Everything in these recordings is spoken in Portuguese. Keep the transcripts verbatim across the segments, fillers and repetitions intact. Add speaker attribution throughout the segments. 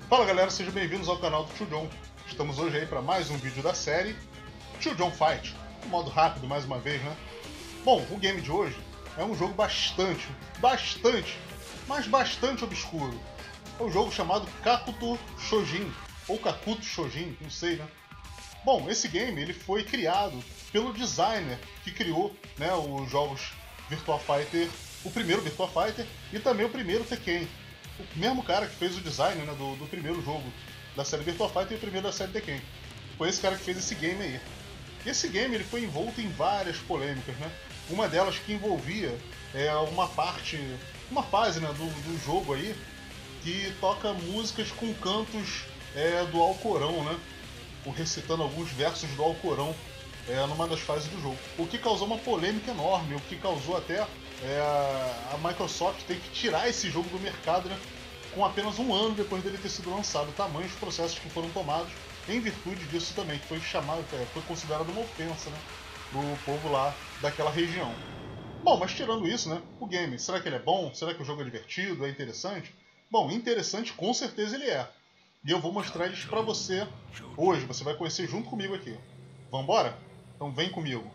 Speaker 1: Fala galera, sejam bem-vindos ao canal do Tio John. Estamos hoje aí para mais um vídeo da série Tio John Fight, um modo rápido mais uma vez, né? Bom, o game de hoje é um jogo bastante, bastante, mas bastante obscuro. É um jogo chamado Kakuto Shojin, ou Kakuto Shojin, não sei, né? Bom, esse game ele foi criado pelo designer que criou, né, os jogos Virtua Fighter, o primeiro Virtua Fighter e também o primeiro Tekken. O mesmo cara que fez o design, né, do, do primeiro jogo da série Virtua Fighter e o primeiro da série Tekken. Foi esse cara que fez esse game aí. E esse game ele foi envolto em várias polêmicas, né? Uma delas que envolvia é, uma parte, uma fase, né, do, do jogo aí que toca músicas com cantos é, do Alcorão, né? Ou recitando alguns versos do Alcorão é, numa das fases do jogo. O que causou uma polêmica enorme, o que causou até é, a Microsoft ter que tirar esse jogo do mercado, né, com apenas um ano depois dele ter sido lançado. Tamanhos processos que foram tomados em virtude disso também, que foi chamado, foi considerado uma ofensa, né, do povo lá daquela região. Bom, mas tirando isso, né, o game, será que ele é bom? Será que o jogo é divertido? É interessante? Bom, interessante com certeza ele é. E eu vou mostrar eles pra você hoje, você vai conhecer junto comigo aqui. Vambora? Então vem comigo.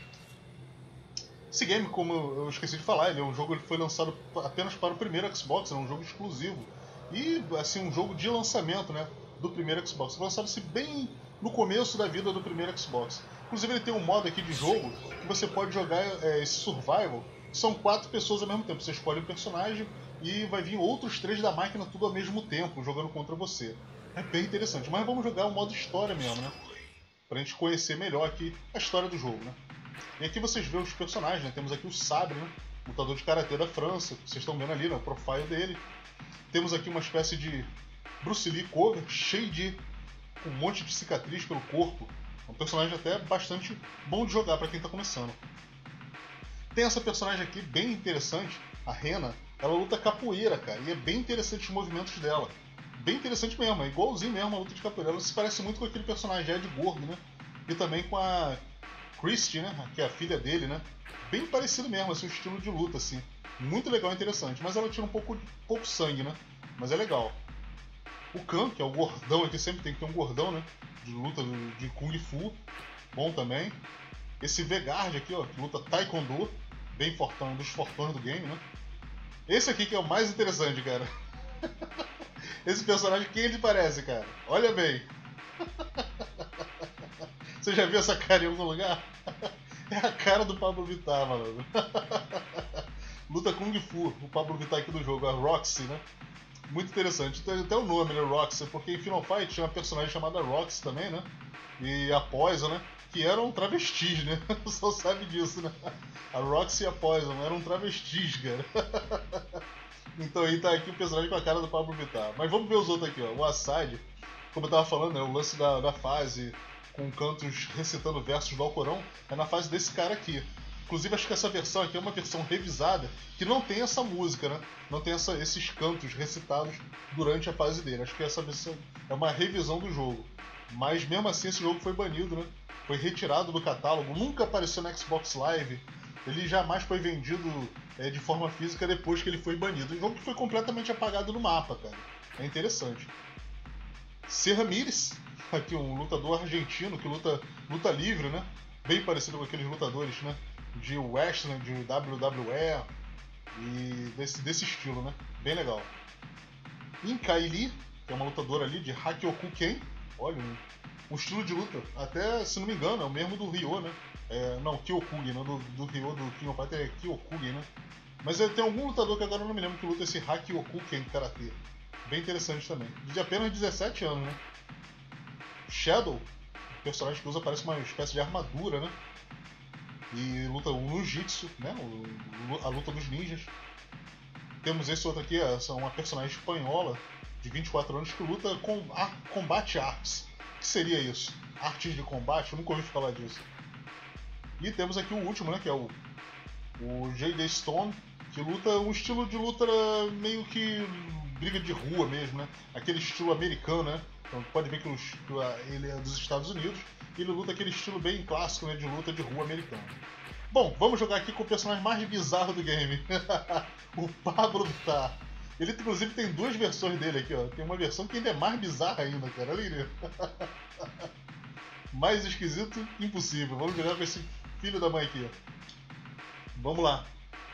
Speaker 1: Esse game, como eu esqueci de falar, ele é um jogo que foi lançado apenas para o primeiro Xbox, é um jogo exclusivo. E, assim, um jogo de lançamento, né, do primeiro Xbox. Foi lançado assim, bem no começo da vida do primeiro Xbox. Inclusive ele tem um modo aqui de jogo que você pode jogar é, esse survival. São quatro pessoas ao mesmo tempo. Você escolhe um personagem e vai vir outros três da máquina tudo ao mesmo tempo, jogando contra você. É bem interessante. Mas vamos jogar o modo história mesmo, né? Pra gente conhecer melhor aqui a história do jogo, né? E aqui vocês veem os personagens, né? Temos aqui o Sabre, né? Lutador de karatê da França, vocês estão vendo ali, né? O profile dele. Temos aqui uma espécie de Bruce Lee cover, cheio de um monte de cicatriz pelo corpo. É um personagem até bastante bom de jogar para quem está começando. Tem essa personagem aqui bem interessante, a Rena. Ela luta capoeira, cara, e é bem interessante os movimentos dela. Bem interessante mesmo, é igualzinho mesmo a luta de capoeira. Ela se parece muito com aquele personagem Ed Gordo, né? E também com a Christie, né? Que é a filha dele, né? Bem parecido mesmo, assim, o estilo de luta, assim. Muito legal e interessante. Mas ela tira um pouco, pouco sangue, né? Mas é legal. O Khan, que é o gordão aqui, sempre tem que ter um gordão, né? De luta de Kung Fu. Bom também. Esse Vegard aqui, ó, que luta Taekwondo. Bem fortão, um dos fortões do game, né? Esse aqui que é o mais interessante, cara. Esse personagem, quem ele parece, cara? Olha bem. Você já viu essa cara em algum lugar? É a cara do Pablo Vittar, mano. Luta Kung Fu, o Pablo Vittar aqui do jogo, a Roxy, né? Muito interessante. Tem até o nome, né, Roxy, porque em Final Fight tinha uma personagem chamada Roxy também, né? E a Poison, né? Que eram travestis, né? O pessoal sabe disso, né? A Roxy e a Poison eram travestis, cara. Então aí tá aqui o personagem com a cara do Pablo Vittar. Mas vamos ver os outros aqui, ó. O Assad, como eu tava falando, né? O lance da, da fase com cantos recitando versos do Alcorão é na fase desse cara aqui. Inclusive acho que essa versão aqui é uma versão revisada que não tem essa música, né? Não tem essa, esses cantos recitados durante a fase dele. Acho que essa versão é uma revisão do jogo. Mas mesmo assim esse jogo foi banido, né? Foi retirado do catálogo, nunca apareceu no Xbox Live. Ele jamais foi vendido é, de forma física depois que ele foi banido. Um jogo que foi completamente apagado no mapa, cara. É interessante. C. Ramírez, aqui um lutador argentino que luta, luta livre, né? Bem parecido com aqueles lutadores, né? De wrestling, de W W E e desse, desse estilo, né? Bem legal. Inkai Lee, que é uma lutadora ali de Hakyoku-ken. Olha, um, um estilo de luta, até se não me engano, é o mesmo do Ryo, né? É, não, Kyokugi, não, do, do Ryo, do King of Fighters é Kyokugi, né? Mas tem algum lutador que agora eu não me lembro que luta esse Hakyoku-ken Karate. Bem interessante também. De apenas dezessete anos, né? Shadow, o personagem que usa parece uma espécie de armadura, né? E luta no Jitsu, né? A luta dos ninjas. Temos esse outro aqui, essa é uma personagem espanhola de vinte e quatro anos que luta com a Combate Arts. O que seria isso? Artes de combate? Eu nunca ouvi falar disso. E temos aqui o último, né? Que é o, o J D Stone, que luta um estilo de luta meio que briga de rua mesmo, né? Aquele estilo americano, né? Então pode ver que, os, que ele é dos Estados Unidos e ele luta aquele estilo bem clássico, né? De luta de rua americano. Bom, vamos jogar aqui com o personagem mais bizarro do game. O Pablo Vittar. Ele inclusive tem duas versões dele aqui, ó. Tem uma versão que ainda é mais bizarra ainda, cara. Olha aí. Mais esquisito, impossível. Vamos virar pra esse filho da mãe aqui, ó. Vamos lá.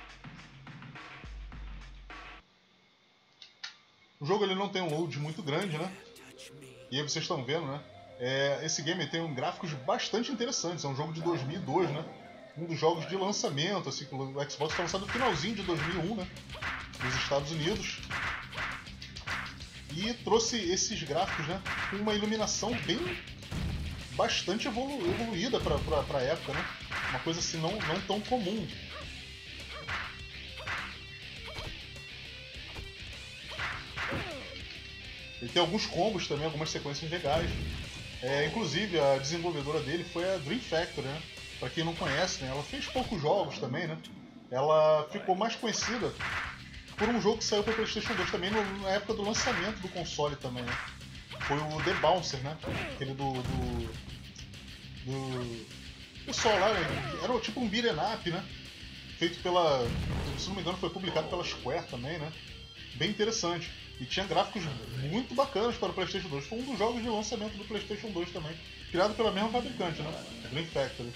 Speaker 1: O jogo ele não tem um load muito grande, né? E aí vocês estão vendo, né? É, esse game tem um gráficos bastante interessantes. É um jogo de dois mil e dois, né? Um dos jogos de lançamento, assim, que o Xbox foi lançado no finalzinho de dois mil e um, né? Nos Estados Unidos. E trouxe esses gráficos, né? Com uma iluminação bem... bastante evolu evoluída para a época, né? Uma coisa assim não, não tão comum. Ele tem alguns combos também, algumas sequências legais. É, inclusive, a desenvolvedora dele foi a Dream Factory, né? Pra quem não conhece, né? Ela fez poucos jogos também, né? Ela ficou mais conhecida por um jogo que saiu para PlayStation dois também na época do lançamento do console também, né? Foi o The Bouncer, né? Aquele do... do, do... pessoal lá, né? Era tipo um beat'em up, né? Feito pela... se não me engano foi publicado pela Square também, né? Bem interessante. E tinha gráficos muito bacanas para o PlayStation dois. Foi um dos jogos de lançamento do PlayStation dois também. Criado pela mesma fabricante, né? Dream Factory.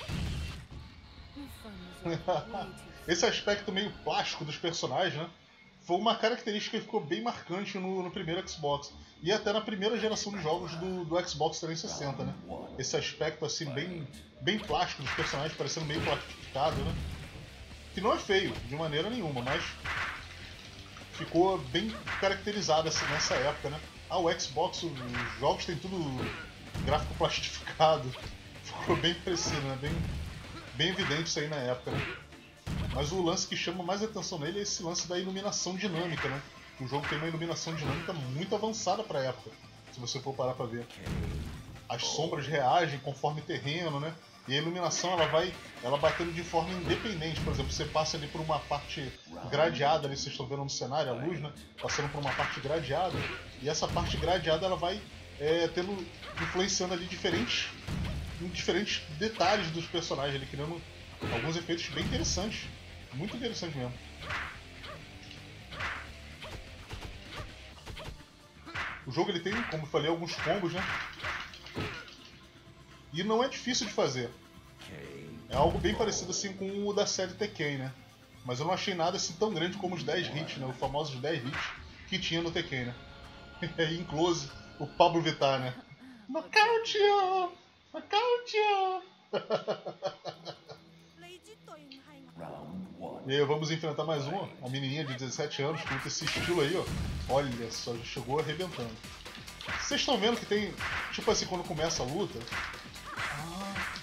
Speaker 1: Esse aspecto meio plástico dos personagens, né? Foi uma característica que ficou bem marcante no, no primeiro Xbox. E até na primeira geração de jogos do, do Xbox trezentos e sessenta, né? Esse aspecto assim, bem, bem plástico dos personagens, parecendo meio plastificado, né? Que não é feio, de maneira nenhuma, mas... ficou bem caracterizado assim, nessa época, né? Ah, o Xbox, os jogos tem tudo gráfico plastificado. Ficou bem parecido, né? Bem, bem evidente isso aí na época, né? Mas o lance que chama mais atenção nele é esse lance da iluminação dinâmica, né? O jogo tem uma iluminação dinâmica muito avançada para a época, se você for parar para ver. As sombras reagem conforme terreno, né? E a iluminação ela vai ela batendo de forma independente. Por exemplo, você passa ali por uma parte gradeada, ali vocês estão vendo no cenário, a luz, né? Passando por uma parte gradeada. E essa parte gradeada ela vai é, tendo, influenciando ali diferentes, diferentes detalhes dos personagens, ali, criando alguns efeitos bem interessantes. Muito interessante mesmo. O jogo ele tem, como eu falei, alguns combos, né? E não é difícil de fazer. É algo bem parecido assim com o da série Tekken, né? Mas eu não achei nada assim tão grande como os dez hits, né? Os famosos dez hits que tinha no Tekken, né? E em close, o Pablo Vittar, né? Nocauteou! Nocauteou! E aí vamos enfrentar mais uma, uma menininha de dezessete anos com esse estilo aí, ó. Olha só, já chegou arrebentando. Vocês estão vendo que tem, tipo assim, quando começa a luta... Ah,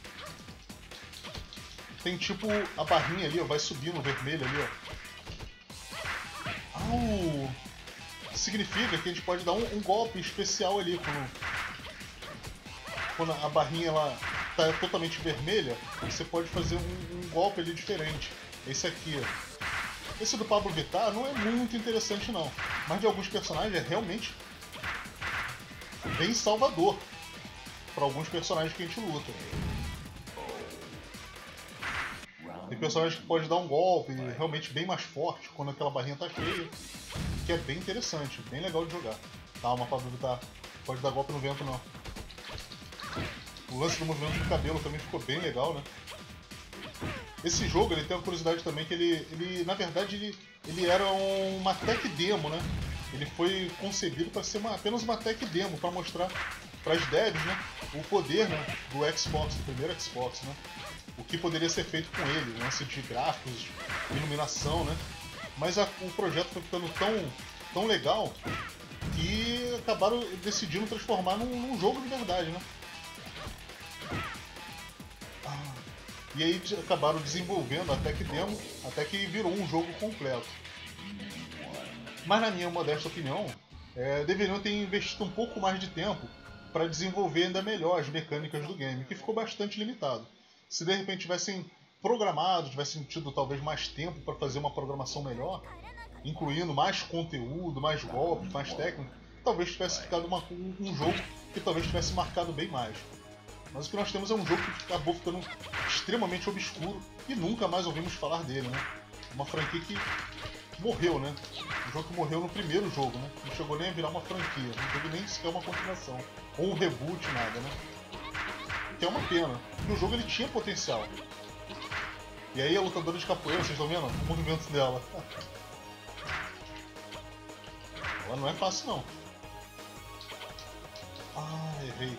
Speaker 1: tem tipo a barrinha ali, ó, vai subindo vermelho ali, ó. Ah, significa que a gente pode dar um, um golpe especial ali quando, quando a barrinha ela tá totalmente vermelha, você pode fazer um, um golpe ali diferente. Esse aqui, ó. Esse do Pablo Vittar não é muito interessante não, mas de alguns personagens é realmente bem salvador para alguns personagens que a gente luta. Tem personagens que pode dar um golpe realmente bem mais forte quando aquela barrinha tá cheia, que é bem interessante, bem legal de jogar. Calma, Pablo Vittar, pode dar golpe no vento não. O lance do movimento do cabelo também ficou bem legal, né? Esse jogo ele tem uma curiosidade também que ele, ele na verdade, ele, ele era uma tech demo, né? Ele foi concebido para ser uma, apenas uma tech demo, para mostrar para as devs, né, o poder, né, do Xbox, do primeiro Xbox, né? O que poderia ser feito com ele, lance de gráficos, iluminação, né? Mas a, o projeto foi ficando tão, tão legal que acabaram decidindo transformar num, num jogo de verdade, né? E aí acabaram desenvolvendo a tech demo até que virou um jogo completo. Mas na minha modesta opinião, é, deveriam ter investido um pouco mais de tempo para desenvolver ainda melhor as mecânicas do game, que ficou bastante limitado. Se de repente tivessem programado, tivessem tido talvez mais tempo para fazer uma programação melhor, incluindo mais conteúdo, mais golpes, mais técnica, talvez tivesse ficado uma, um, um jogo que talvez tivesse marcado bem mais. Mas o que nós temos é um jogo que acabou ficando extremamente obscuro e nunca mais ouvimos falar dele, né? Uma franquia que morreu, né? um jogo que morreu no primeiro jogo, né? Não chegou nem a virar uma franquia, não teve nem sequer uma continuação. Ou um reboot, nada, né? Que é uma pena, porque o jogo ele tinha potencial. E aí a lutadora de capoeira, vocês estão vendo o movimento dela? Ela não é fácil não. Ah, errei.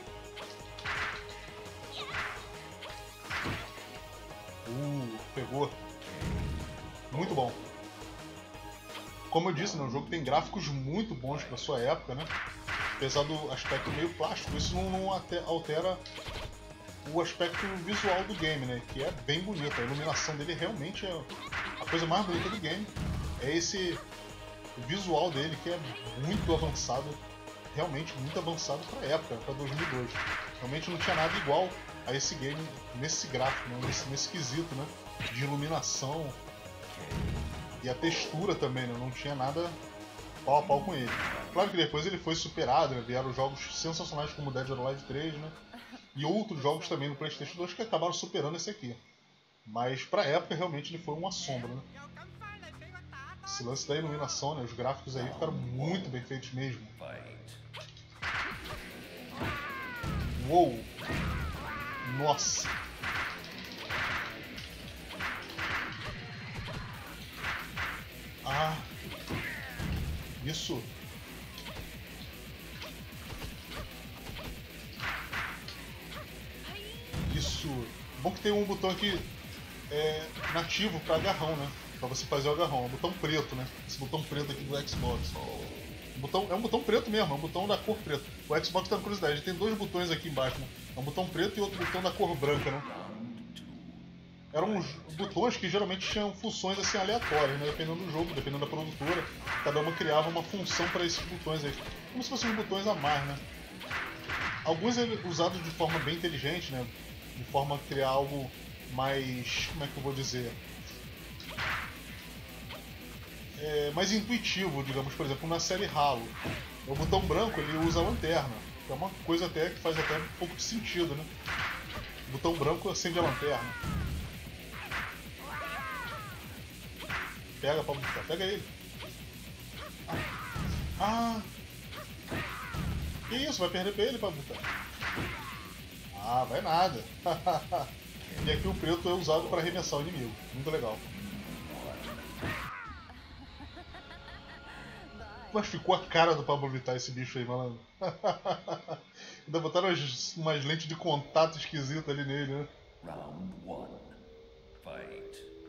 Speaker 1: Uh, pegou. Muito bom. Como eu disse, né, o jogo tem gráficos muito bons para sua época, né? Apesar do aspecto meio plástico, isso não, não altera o aspecto visual do game, né? Que é bem bonito. A iluminação dele realmente é a coisa mais bonita do game. É esse visual dele que é muito avançado, realmente muito avançado para a época, para dois mil e dois. Realmente não tinha nada igual a esse game nesse gráfico, né? nesse, nesse quesito, né? De iluminação. E a textura também, né? Não tinha nada pau a pau com ele. Claro que depois ele foi superado, né? Vieram jogos sensacionais como Dead or Alive três, né? E outros jogos também no PlayStation dois que acabaram superando esse aqui. Mas pra época realmente ele foi uma sombra, né? Esse lance da iluminação, né? Os gráficos aí ficaram muito bem feitos mesmo. Uou! Nossa! Ah! Isso! Isso! Bom que tem um botão aqui é, nativo para agarrão, né? Para você fazer o agarrão. É um botão preto, né? Esse botão preto aqui do Xbox. O botão, é um botão preto mesmo, é um botão da cor preta. O Xbox tá na curiosidade, ele tem dois botões aqui embaixo, né? É um botão preto e outro botão da cor branca, né? Eram uns botões que geralmente tinham funções assim aleatórias, né? Dependendo do jogo, dependendo da produtora, cada uma criava uma função para esses botões aí. Como se fossem uns botões a mais, né? Alguns usados de forma bem inteligente, né? De forma a criar algo mais... como é que eu vou dizer? É, mais intuitivo, digamos, por exemplo, na série Halo. O botão branco ele usa a lanterna, que é uma coisa até que faz até um pouco de sentido, né? O botão branco acende a lanterna. Pega, Pablo Vittar, pega ele. Ah! Que isso, vai perder pra ele, Pablo Vittar? Ah, vai nada. E aqui o preto é usado para arremessar o inimigo. Muito legal. Mas ficou a cara do Pablo Vittar esse bicho aí, malandro. Ainda botaram umas, umas lentes de contato esquisitas ali nele, né? Round one. Fight.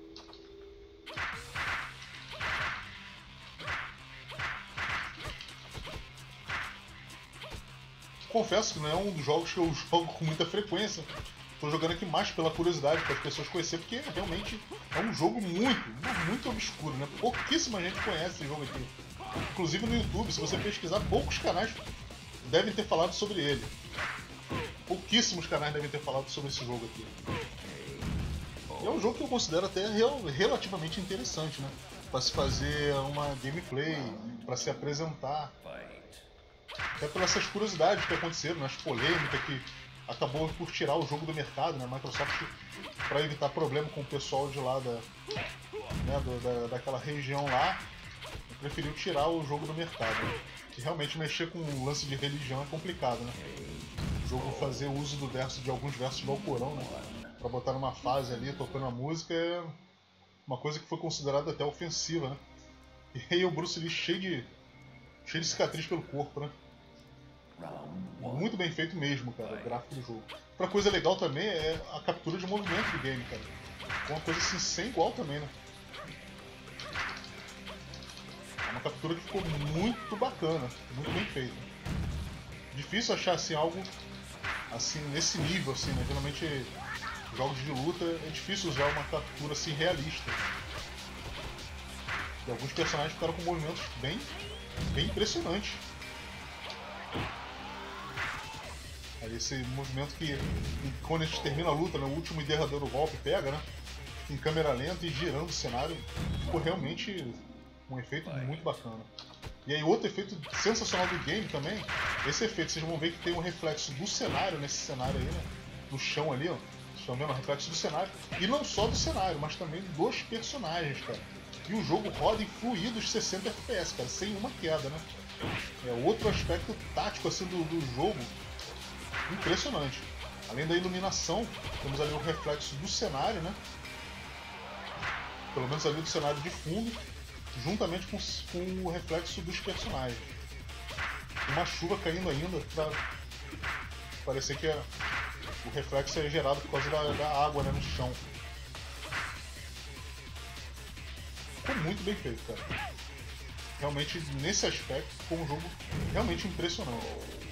Speaker 1: Confesso que não é um dos jogos que eu jogo com muita frequência. Estou jogando aqui mais pela curiosidade, para as pessoas conhecerem, porque realmente é um jogo muito, muito obscuro, né? Pouquíssima gente conhece esse jogo aqui. Inclusive no YouTube, se você pesquisar, poucos canais devem ter falado sobre ele. Pouquíssimos canais devem ter falado sobre esse jogo aqui. E é um jogo que eu considero até relativamente interessante, né? Para se fazer uma gameplay, para se apresentar. Até pelas essas curiosidades que aconteceram, né? As polêmicas que acabou por tirar o jogo do mercado, né? A Microsoft, para evitar problema com o pessoal de lá da, né? do, da, daquela região lá, preferiu tirar o jogo do mercado. Né? Que realmente mexer com o lance de religião é complicado, né? O jogo fazer uso do verso, de alguns versos do Alcorão, né? Para botar numa fase ali, tocando a música, é uma coisa que foi considerada até ofensiva, né? E aí o Bruce Lee cheio de, cheio de cicatriz pelo corpo, né? Muito bem feito mesmo, cara, o gráfico do jogo. Outra coisa legal também é a captura de movimento do game, cara. Uma coisa assim, sem igual também, né? É uma captura que ficou muito bacana, muito bem feita. Difícil achar assim algo assim nesse nível, assim, né? Geralmente jogos de luta é difícil usar uma captura assim realista. E alguns personagens ficaram com movimentos bem, bem impressionantes. Aí esse movimento que, quando a gente termina a luta, né, o último e derradeiro golpe pega, né? Em câmera lenta e girando o cenário, ficou realmente um efeito muito bacana. E aí outro efeito sensacional do game também, esse efeito, vocês vão ver que tem um reflexo do cenário, nesse cenário aí, né? No chão ali, ó. Vocês estão vendo o reflexo do cenário. E não só do cenário, mas também dos personagens, cara. E o jogo roda em fluidos sessenta F P S, cara, sem uma queda, né? É outro aspecto tático assim do, do jogo impressionante. Além da iluminação, temos ali o reflexo do cenário, né? Pelo menos ali do cenário de fundo, juntamente com, com o reflexo dos personagens. Uma chuva caindo ainda, pra parecer que é, o reflexo é gerado por causa da, da água, né, no chão. Ficou muito bem feito, cara. Realmente, nesse aspecto, ficou um jogo realmente impressionante.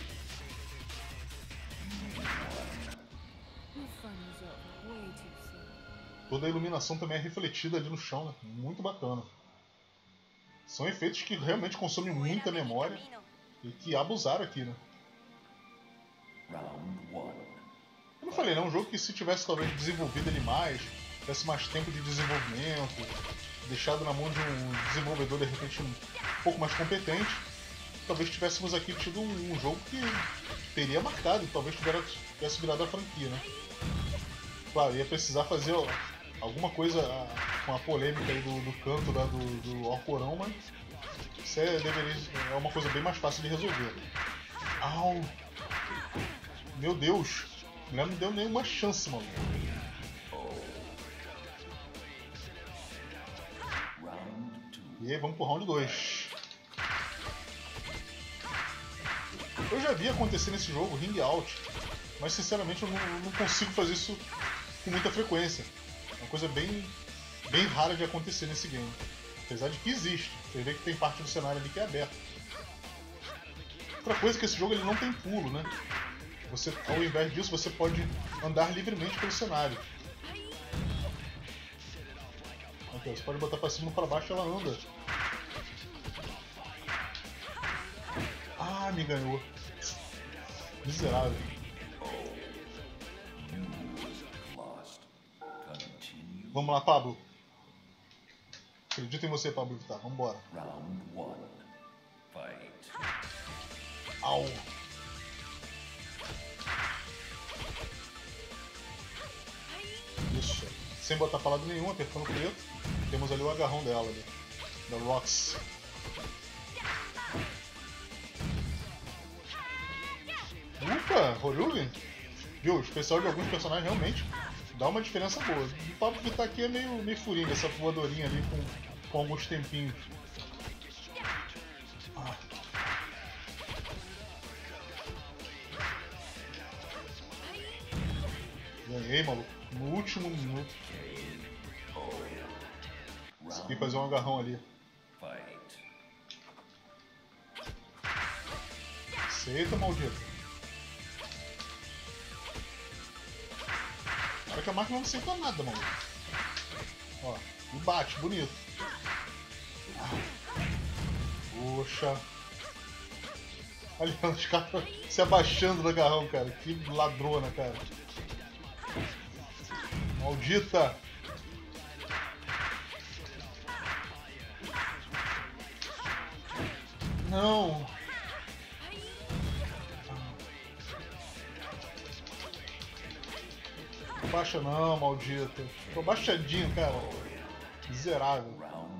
Speaker 1: Toda a iluminação também é refletida ali no chão, né? Muito bacana. São efeitos que realmente consomem muita memória e que abusaram aqui, né? Eu não falei, né? Um jogo que se tivesse talvez desenvolvido ele mais, tivesse mais tempo de desenvolvimento, deixado na mão de um desenvolvedor de repente um pouco mais competente, talvez tivéssemos aqui tido um, um jogo que teria marcado e talvez tivesse virado a franquia, né? Claro, ia precisar fazer ó, alguma coisa com a polêmica aí do, do canto lá do, do Alcorão, mas isso é, deveria, é uma coisa bem mais fácil de resolver. Au! Meu Deus! A mulher não deu nenhuma chance, mano. E aí, vamos pro round dois. Eu já vi acontecer nesse jogo ring out, mas sinceramente eu não, eu não consigo fazer isso com muita frequência. É uma coisa bem, bem rara de acontecer nesse game. Apesar de que existe. Você vê que tem parte do cenário ali que é aberta. Outra coisa é que esse jogo ele não tem pulo, né? Você, ao invés disso, você pode andar livremente pelo cenário. Aqui, você pode botar pra cima ou pra baixo e ela anda. Ah, me ganhou. Miserável. Vamos lá, Pablo. Acredito em você, Pablo Vittar. Vambora. Au. Isso. Sem botar palavra nenhuma, apertando preto. Temos ali o agarrão dela, ali, da Roxy. Opa, Horugen? Viu? O especial de alguns personagens realmente dá uma diferença boa. O Pablo Vittar aqui é meio, meio furinho, essa voadorinha ali com, com alguns tempinhos. Ah. Ganhei, maluco. No último minuto. Consegui fazer um agarrão ali. Aceita, maldito. Olha que a máquina não aceita nada, maluco. Ó, e bate, bonito. Poxa. Olha os caras se abaixando no agarrão, cara. Que ladrona, cara. Maldita. Não. Baixa não, maldito. Tô baixadinho, cara. Miserável.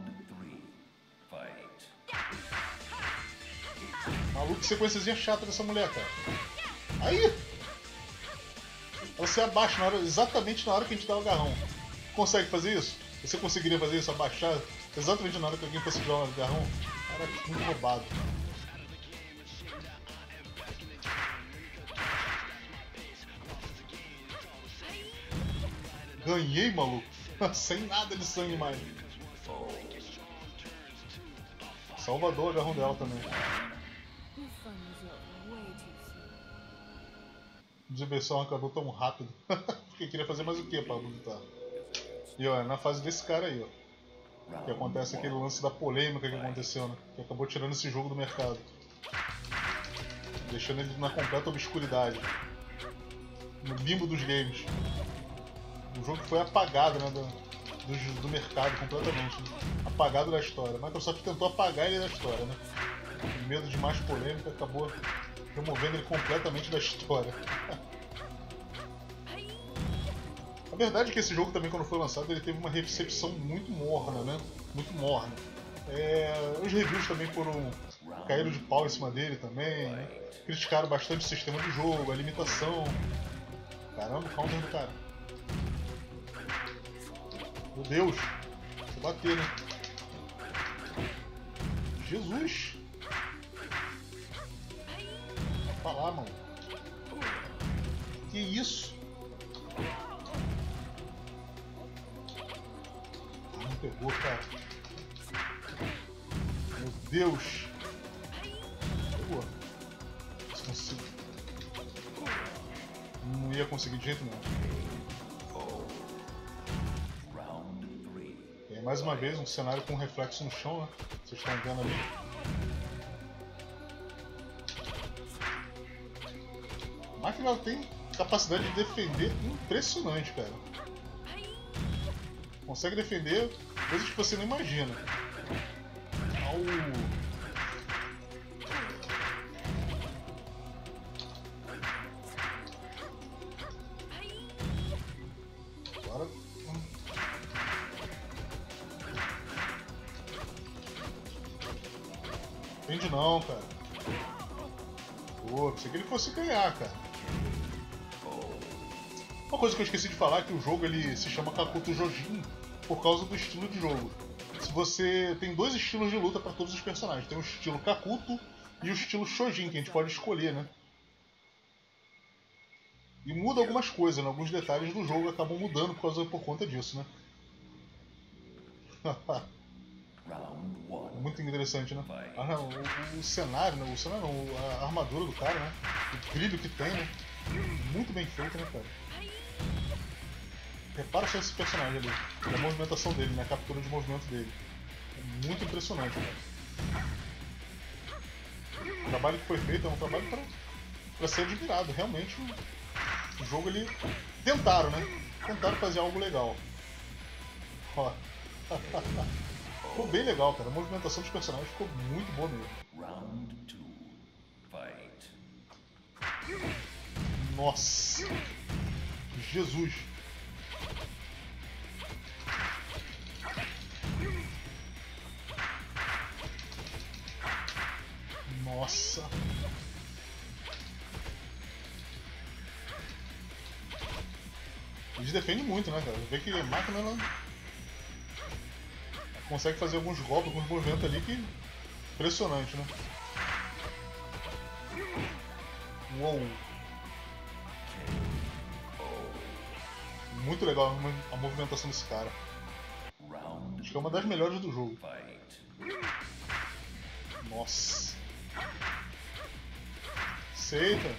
Speaker 1: Maluco, que sequenciazinha chata dessa mulher, cara. Aí! Você abaixa na hora, exatamente na hora que a gente dá o agarrão. Consegue fazer isso? Você conseguiria fazer isso? Abaixar exatamente na hora que alguém fosse dar o agarrão? Cara, que muito roubado. Ganhei, maluco. Sem nada de sangue mais. Salvador, o agarrão dela também. A diversão acabou tão rápido. Porque queria fazer mais o que, Pablo Vittar? E ó, na fase desse cara aí, ó. Que acontece aquele lance da polêmica que aconteceu, né? Que acabou tirando esse jogo do mercado. Deixando ele na completa obscuridade. No limbo dos games. O jogo foi apagado, né, do, do, do mercado completamente, né? Apagado da história. A Microsoft tentou apagar ele da história, né? Com medo de mais polêmica, acabou removendo ele completamente da história. Verdade é que esse jogo também, quando foi lançado, ele teve uma recepção muito morna, né? Muito morna. É, os reviews também foram... caíram de pau em cima dele também, né? Criticaram bastante o sistema de jogo, a limitação. Caramba, o counter do cara. Meu Deus! Vou bater, né? Jesus! Vai falar, mano. Que isso? Ah, não pegou, cara. Meu Deus! Pegou. Se consigo. Não ia conseguir de jeito nenhum. E aí, mais uma vez, um cenário com reflexo no chão, né? Vocês estão vendo ali. A máquina ela tem capacidade de defender impressionante, cara. Consegue defender coisas que você não imagina. Au. Agora... Entende não, cara. Pô, pensei que ele fosse ganhar, cara. Uma coisa que eu esqueci de falar é que o jogo ele se chama Kakuto Jojin por causa do estilo de jogo. Se você tem dois estilos de luta para todos os personagens. Tem o estilo Kakuto e o estilo Shojin, que a gente pode escolher, né? E muda algumas coisas, né? Alguns detalhes do jogo acabam mudando por, causa, por conta disso, né? Muito interessante, né? Ah, o, o cenário, né? O cenário não, a armadura do cara, né? O brilho que tem, né? Muito bem feito, né, cara? Repara só esse personagem ali, a movimentação dele, né? A captura de movimento dele. É muito impressionante, cara. O trabalho que foi feito é um trabalho para para ser admirado. Realmente, o, o jogo ele tentaram, né? Tentaram fazer algo legal. Ó. Ficou bem legal, cara. A movimentação dos personagens ficou muito boa mesmo. Round two. Fight. Nossa! Jesus! Nossa! Eles defendem muito, né, cara? Vê que a máquina ela consegue fazer alguns golpes, alguns movimentos ali que... impressionante, né? Uou! Muito legal a movimentação desse cara. Acho que é uma das melhores do jogo. Nossa! Aceita!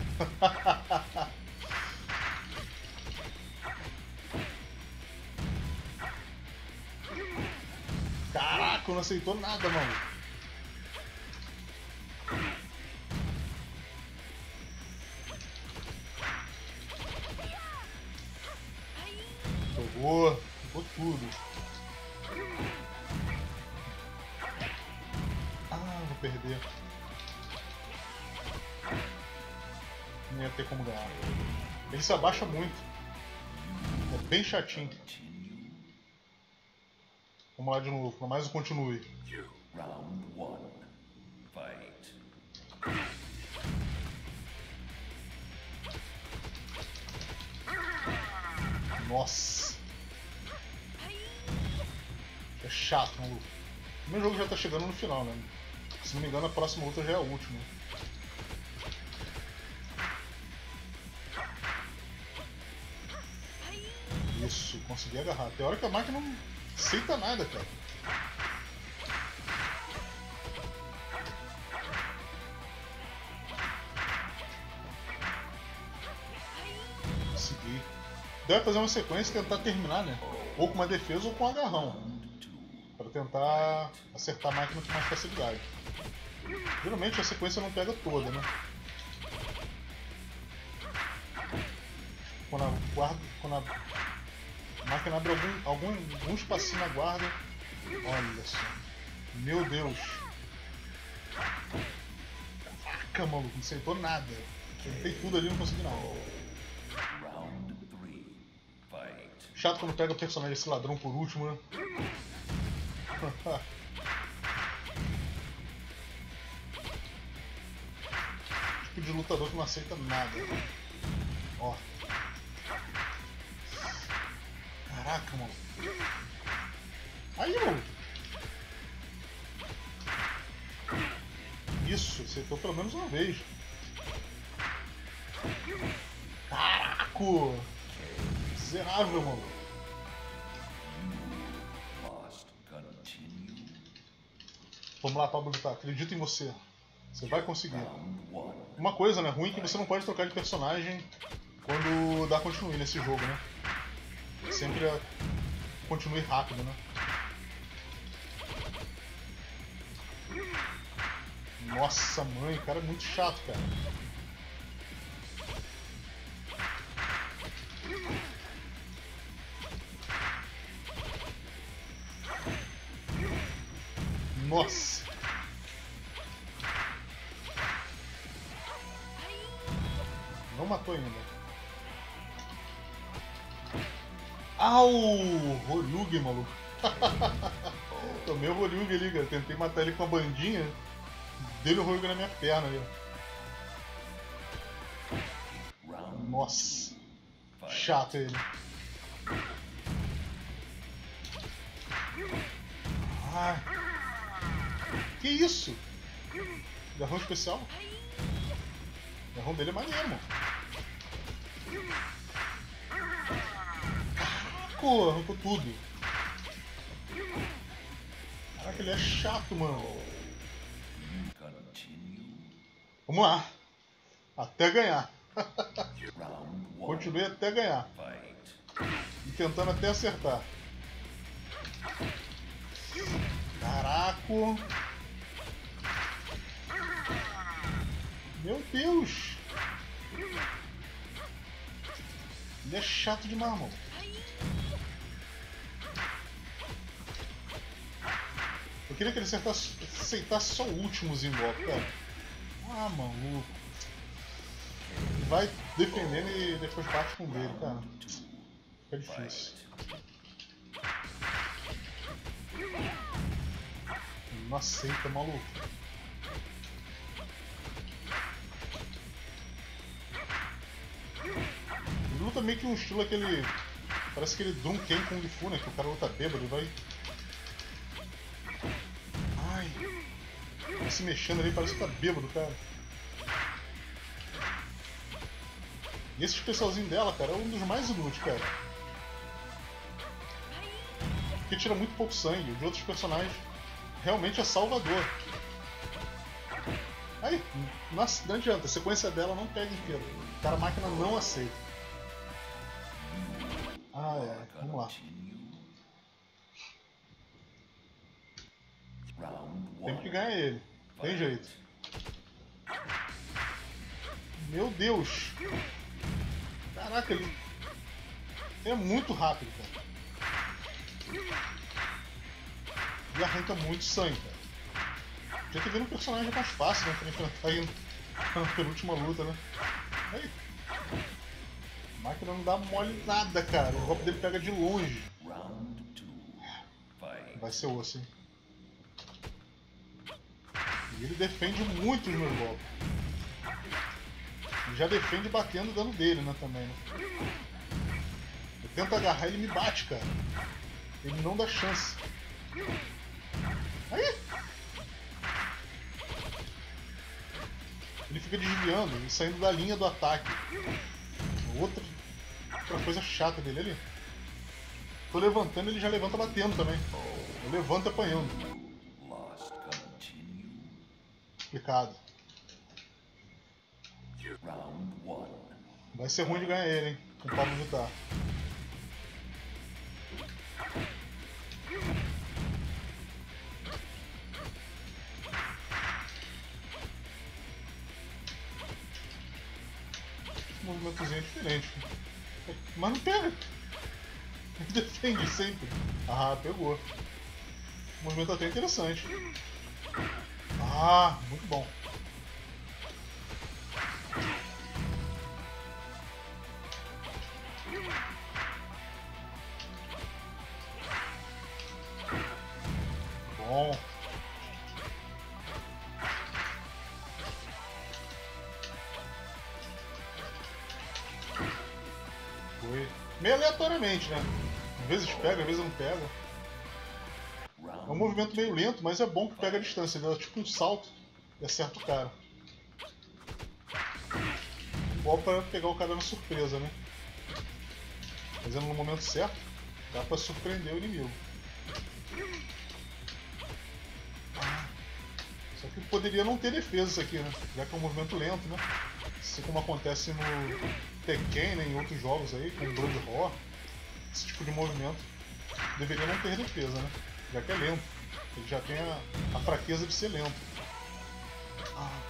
Speaker 1: Caraca, não aceitou nada, mano. Pegou, pegou tudo. Ah, vou perder. Não ia ter como ganhar. Ele se abaixa muito. É bem chatinho. Vamos lá de novo, para mais um continue. Round one. Fight. Nossa. É chato, maluco. O meu jogo já tá chegando no final, né? Se não me engano, a próxima luta já é a última. Isso, consegui agarrar. Tem hora que a máquina não aceita nada, cara. Consegui. Deve fazer uma sequência e tentar terminar, né? Ou com uma defesa ou com um agarrão. Para tentar acertar a máquina com mais facilidade. Geralmente a sequência não pega toda, né? Quando a, guarda, quando a máquina abre algum, algum, algum espacinho na guarda. Olha só. Meu Deus. Caraca, maluco, não acertou nada. Tentei tudo ali e não consegui nada. Round three. Fight. Chato quando pega o personagem esse ladrão por último, né? Tipo de lutador que não aceita nada. Ó. Caraca, mano. Aí, mano. Isso, acertou pelo menos uma vez. Caraca! Miserável, mano. Vamos lá, Pablo Vittar. Acredito em você. Você vai conseguir. Uma coisa, né? Ruim é que você não pode trocar de personagem quando dá continue nesse jogo, né? Sempre é continue rápido, né? Nossa, mãe, o cara é muito chato, cara. Nossa. Não matou ainda. Au! Roryugi, maluco. Tomei o Roryugi ali, cara. Tentei matar ele com a bandinha. Dei o Roryugi na minha perna ali. Nossa. Chato ele. Ai. Que isso? Garrão especial? O garrão dele é maneiro, mano. Caraca, arrancou tudo. Caraca, ele é chato, mano. Vamos lá. Até ganhar. Continuei até ganhar. E tentando até acertar. Caraca. Meu Deus. Ele é chato demais, mano. Eu queria que ele acertasse, aceitasse só o últimozinho golpe, cara. Ah, maluco. Vai defendendo e depois bate com o dele, cara. Fica difícil. Não aceita, maluco. Ele luta meio que um estilo aquele... Parece aquele Dunken Kung Fu, né? Que o cara luta bêbado e vai... Ai... Vai se mexendo ali, parece que tá bêbado, cara. E esse especialzinho dela, cara, é um dos mais inúteis, cara. Porque tira muito pouco sangue. De outros personagens, realmente é salvador. Aí, não adianta, a sequência dela não pega inteira. O cara, a máquina não aceita. Ah, é, vamos lá. Tem que ganhar ele. Tem jeito. Meu Deus! Caraca, ele é muito rápido, cara. E arranca muito sangue, cara. Já teve um personagem mais fácil, né? Pra enfrentar aí na penúltima luta, né? Aí. A máquina não dá mole nada, cara. O golpe dele pega de longe. Vai ser osso, hein? E ele defende muito os meus golpes. E já defende batendo o dano dele, né, também, né? Eu tento agarrar e ele me bate, cara. Ele não dá chance. Aí! Ele fica desviando e saindo da linha do ataque. Outra, outra coisa chata dele ali. Tô levantando, ele já levanta batendo também. Eu levanto apanhando. Complicado. Vai ser ruim de ganhar ele, hein? Com o Pablo Vittar. Um movimentozinho diferente. Mas não pega. Ele defende sempre. Ah, pegou. O movimento até interessante. Ah, muito bom. Meio aleatoriamente, né? Às vezes pega, às vezes não pega. É um movimento meio lento, mas é bom que pega a distância. Ele dá tipo um salto e acerta o cara. Igual para pegar o cara na surpresa, né? Fazendo no momento certo, dá pra surpreender o inimigo. Só que poderia não ter defesa isso aqui, né? Já que é um movimento lento, né? Assim como acontece no Tekken, né? Em outros jogos aí, com o Blood Roar. Esse tipo de movimento deveria não ter defesa, né? Já que é lento. Ele já tem a, a fraqueza de ser lento. Ah.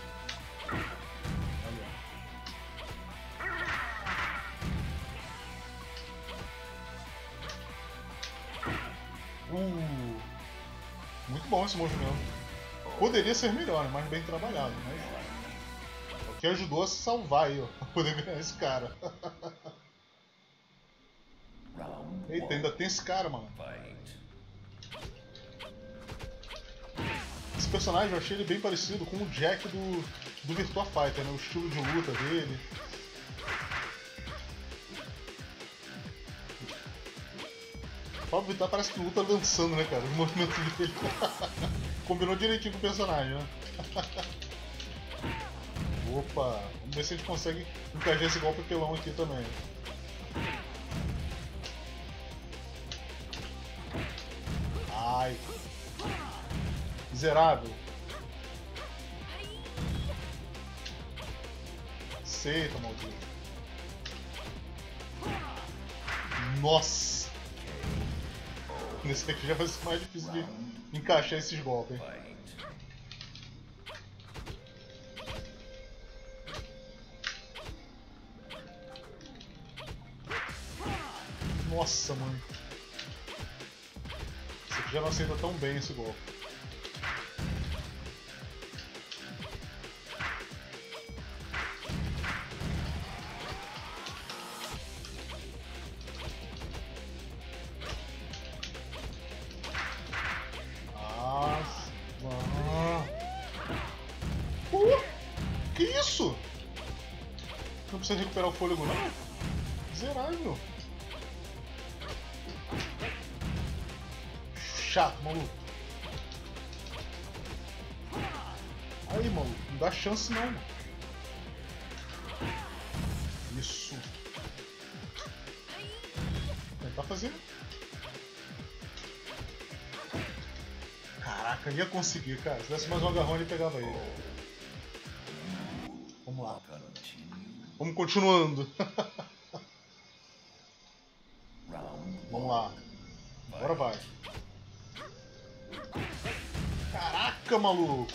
Speaker 1: Uh, muito bom esse movimento. Poderia ser melhor, mais bem trabalhado, mas o que ajudou a se salvar aí, ó, pra poder ganhar esse cara. Eita, ainda tem esse cara, mano. Esse personagem eu achei ele bem parecido com o Jack do, do Virtua Fighter, né? O estilo de luta dele. O Pablo Vittar parece que luta dançando, né, cara? Os movimentos dele. Combinou direitinho com o personagem, né? Opa! Vamos ver se a gente consegue encaixar esse golpe pelão aqui também. Ai! Miserável! Aceita, maldito! Nossa! Nesse aqui já vai ser mais difícil de encaixar esses golpes. Nossa, mano. Esse aqui já não aceita tão bem esse golpe. Que isso? Não precisa recuperar o fôlego, não? Miserável. Chato, maluco. Aí, maluco. Não dá chance, não. Isso. Tentar fazer. Caraca, ia conseguir, cara. Se tivesse mais um agarrão, ele pegava ele. Vamos lá. Vamos continuando. Vamos lá. Agora vai. Caraca, maluco.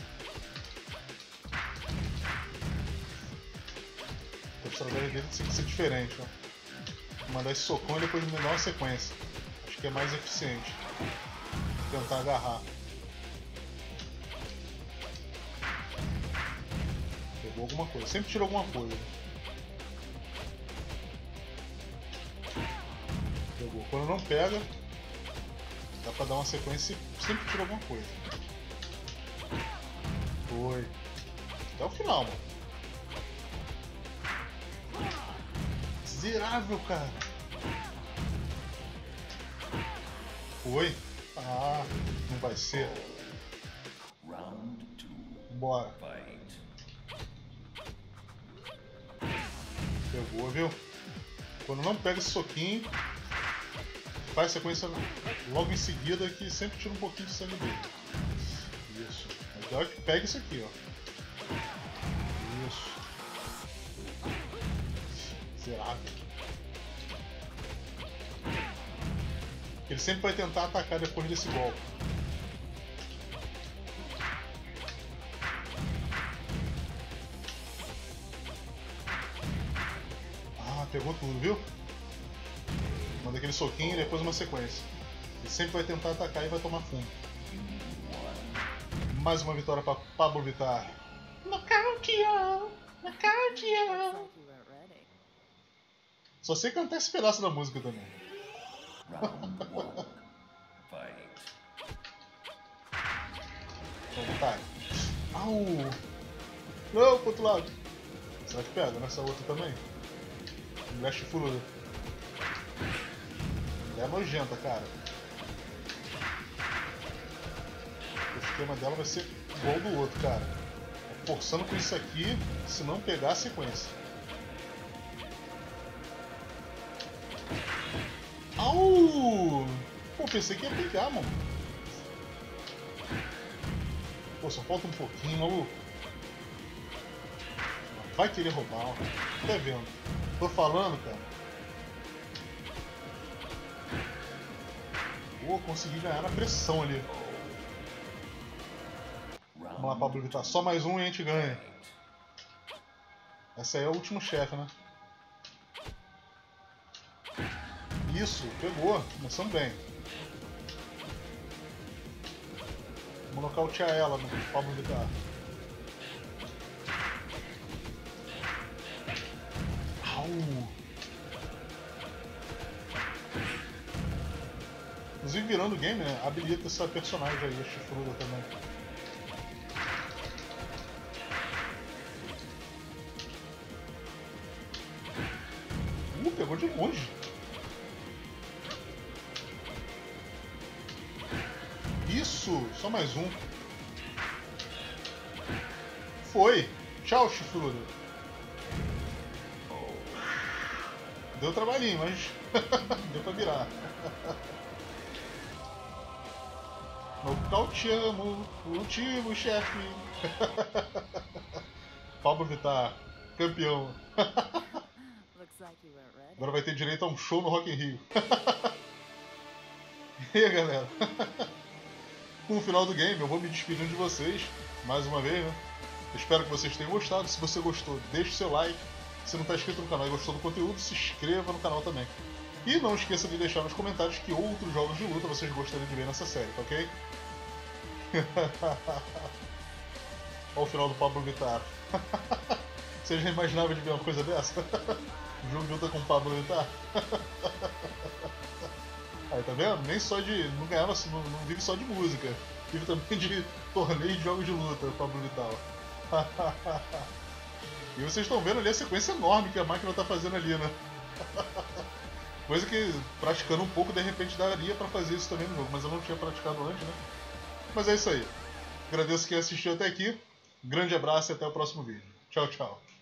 Speaker 1: A estratégia dele tem que ser diferente, ó. Vou mandar esse socão e depois me dar uma sequência. Acho que é mais eficiente. Vou tentar agarrar. Pegou alguma coisa. Sempre tira alguma coisa. Pegou. Quando não pega, dá pra dar uma sequência e sempre tira alguma coisa. Foi. Até o final, mano. Miserável, cara. Foi. Ah, não vai ser. Bora. Pegou, viu? Quando não pega esse soquinho, faz sequência logo em seguida que sempre tira um pouquinho de sangue dele. Isso. Mas agora que pega isso aqui, ó. Isso. Miserável. Ele sempre vai tentar atacar depois desse golpe. Ah, pegou tudo, viu? Manda aquele soquinho e depois uma sequência. Ele sempre vai tentar atacar e vai tomar fundo. Mais uma vitória para Pablo Vittar. Nocauteou! Nocauteou! Só sei cantar esse pedaço da música também. Então, tá. Au! Não, pro outro lado. Será que pega nessa outra também? Leste furo. É nojenta, cara. O esquema dela vai ser igual do outro, cara. Forçando com isso aqui, se não pegar a sequência. Au! Pô, pensei que ia pegar, mano. Pô, só falta um pouquinho, maluco. Vai querer roubar, ó. Tá vendo? Tô falando, cara. Pô, consegui ganhar na pressão ali. Vamos lá, Pablo Vittar. Só mais um e a gente ganha. Essa aí é o último chefe, né? Isso, pegou. Começamos bem. Vamos nocautear ela no Pablo Vittar. Au! Inclusive, virando o game, né? Habilita essa personagem aí, a chifruda também. Uh, pegou de longe. Isso! Só mais um. Foi! Tchau, chifruda. Deu trabalhinho, mas deu pra virar. Nocauteamos o último chefe. Pablo Vittar, campeão. Agora vai ter direito a um show no Rock in Rio. E aí, galera? Com o final do game, eu vou me despedindo de vocês, mais uma vez, né? Eu espero que vocês tenham gostado. Se você gostou, deixe seu like. Se não está inscrito no canal e gostou do conteúdo, se inscreva no canal também. E não esqueça de deixar nos comentários que outros jogos de luta vocês gostariam de ver nessa série, tá ok? Olha o final do Pablo Vittar. Você já imaginava de ver uma coisa dessa? O jogo de luta com o Pablo Vittar? Aí, tá vendo? Nem só de... Não ganhava, não, não vive só de música. Vive também de torneio de jogos de luta, o Pablo Vittar. E vocês estão vendo ali a sequência enorme que a máquina está fazendo ali, né? Coisa que, praticando um pouco, de repente daria para fazer isso também no jogo, mas eu não tinha praticado antes, né? Mas é isso aí. Agradeço quem assistiu até aqui. Grande abraço e até o próximo vídeo. Tchau, tchau.